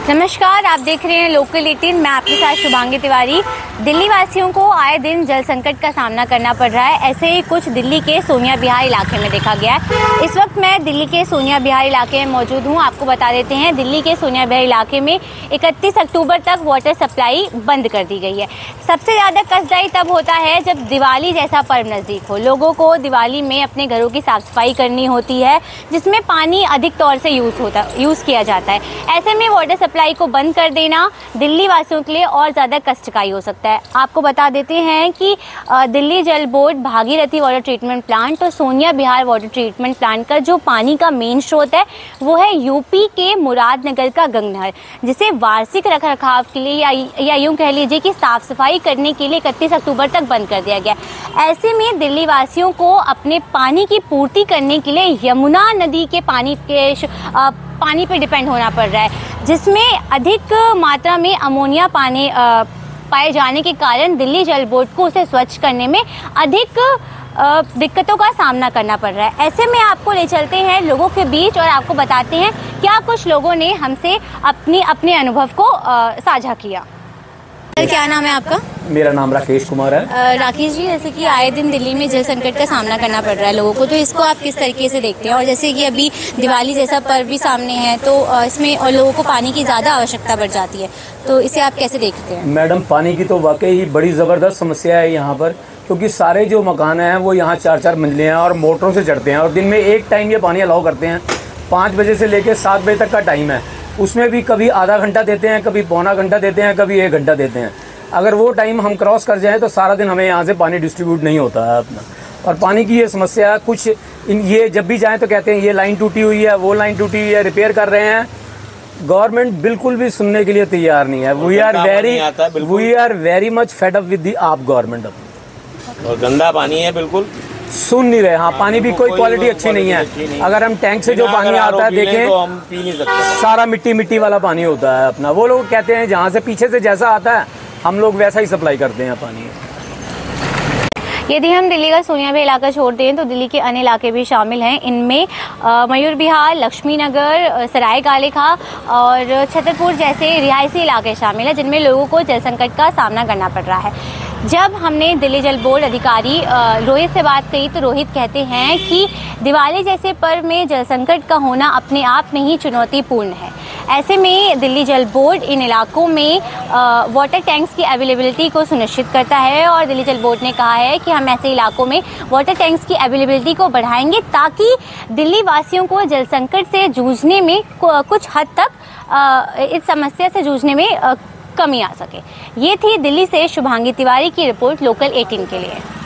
नमस्कार, आप देख रहे हैं लोकल 18। मैं आपके साथ शुभांगी तिवारी। दिल्ली वासियों को आए दिन जल संकट का सामना करना पड़ रहा है। ऐसे ही कुछ दिल्ली के सोनिया विहार इलाके में देखा गया है। इस वक्त मैं दिल्ली के सोनिया विहार इलाके में मौजूद हूं। आपको बता देते हैं, दिल्ली के सोनिया विहार इलाके में 31 अक्टूबर तक वाटर सप्लाई बंद कर दी गई है। सबसे ज़्यादा कष्टदायी तब होता है जब दिवाली जैसा पर्व नज़दीक हो। लोगों को दिवाली में अपने घरों की साफ सफाई करनी होती है, जिसमें पानी अधिक तौर से यूज़ किया जाता है। ऐसे में वाटर सप्लाई को बंद कर देना दिल्ली वासियों के लिए और ज़्यादा कष्टकारी हो सकता है। आपको बता देते हैं कि Delhi Jal board, Bhagirathi water treatment plant और Sonia Vihar water treatment plant का जो पानी का मेन स्रोत है वो है यूपी के मुरादनगर का गंगनहर, जिसे वार्षिक रखरखाव के लिए या यूँ कह लीजिए कि साफ सफाई करने के लिए 31 अक्टूबर तक बंद कर दिया गया। ऐसे में दिल्ली वासियों को अपने पानी की पूर्ति करने के लिए यमुना नदी के पानी पे डिपेंड होना पड़ रहा है, जिसमें अधिक मात्रा में अमोनिया पानी पाए जाने के कारण दिल्ली जल बोर्ड को उसे स्वच्छ करने में अधिक दिक्कतों का सामना करना पड़ रहा है। ऐसे में आपको ले चलते हैं लोगों के बीच और आपको बताते हैं क्या कुछ लोगों ने हमसे अपने अनुभव को साझा किया। क्या नाम है आपका? मेरा नाम राकेश कुमार है। राकेश जी, जैसे कि आए दिन दिल्ली में जल संकट का सामना करना पड़ रहा है लोगों को, तो इसको आप किस तरीके से देखते हैं? और जैसे कि अभी दिवाली जैसा पर्व भी सामने है, तो इसमें और लोगों को पानी की ज़्यादा आवश्यकता बढ़ जाती है, तो इसे आप कैसे देखते हैं? मैडम, पानी की तो वाकई ही बड़ी ज़बरदस्त समस्या है यहाँ पर, क्योंकि सारे जो मकान हैं वो यहाँ 4-4 मंजिले हैं और मोटरों से चढ़ते हैं और दिन में एक टाइम ये पानी अलाउ करते हैं। 5 बजे से लेकर 7 बजे तक का टाइम है, उसमें भी कभी आधा घंटा देते हैं, कभी पौना घंटा देते हैं, कभी 1 घंटा देते हैं। अगर वो टाइम हम क्रॉस कर जाएं तो सारा दिन हमें यहाँ से पानी डिस्ट्रीब्यूट नहीं होता है अपना। और पानी की ये समस्या कुछ ये जब भी जाएं तो कहते हैं ये लाइन टूटी हुई है, वो लाइन टूटी हुई है, रिपेयर कर रहे हैं। गवर्नमेंट बिल्कुल भी सुनने के लिए तैयार नहीं है। We are very much fed up with the AAP government. और गंदा पानी है, बिल्कुल सुन नहीं रहे। हाँ, पानी भी कोई क्वालिटी अच्छी नहीं है। अगर हम टैंक से जो पानी आता है देखें तो हम पी नहीं सकते, सारा मिट्टी वाला पानी होता है अपना। वो लोग कहते हैं जहाँ से पीछे से जैसा आता है हम लोग वैसा ही सप्लाई करते हैं पानी। यदि हम दिल्ली का सोनिया विहार इलाका छोड़ दें तो दिल्ली के अन्य इलाके भी शामिल हैं। इनमें मयूर विहार, लक्ष्मी नगर, सराय काले खां और छतरपुर जैसे रिहायशी इलाके शामिल हैं, जिनमें लोगों को जल संकट का सामना करना पड़ रहा है। जब हमने दिल्ली जल बोर्ड अधिकारी रोहित से बात करी तो रोहित कहते हैं कि दिवाली जैसे पर्व में जल संकट का होना अपने आप में ही चुनौतीपूर्ण है। ऐसे में दिल्ली जल बोर्ड इन इलाकों में वाटर टैंक्स की अवेलेबिलिटी को सुनिश्चित करता है और दिल्ली जल बोर्ड ने कहा है कि हम ऐसे इलाकों में वाटर टैंक्स की अवेलेबिलिटी को बढ़ाएंगे ताकि दिल्ली वासियों को जल संकट से जूझने में कुछ हद तक इस समस्या से जूझने में कमी आ सके। ये थी दिल्ली से शुभांगी तिवारी की रिपोर्ट लोकल 18 के लिए।